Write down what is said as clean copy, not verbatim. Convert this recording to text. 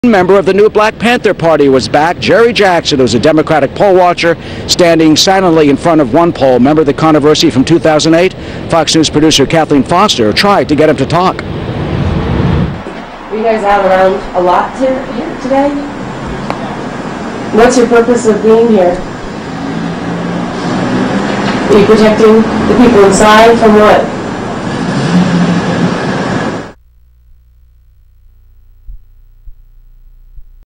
Member of the new Black Panther Party was back. Jerry Jackson, who's a Democratic poll watcher, standing silently in front of one poll. Remember the controversy from 2008? Fox News producer Kathleen Foster tried to get him to talk. Are you guys out around a lot here today? What's your purpose of being here? Are you protecting the people inside from what?